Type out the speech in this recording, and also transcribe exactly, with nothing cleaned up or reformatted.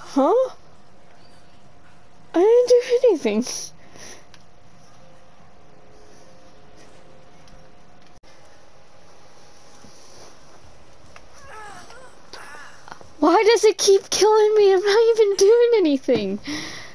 Huh? I didn't do anything. Why does it keep killing me? I'm not even doing anything.